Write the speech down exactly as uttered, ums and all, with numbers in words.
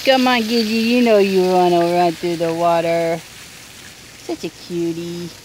Come on, Gidget. You know you want to run through the water. Such a cutie.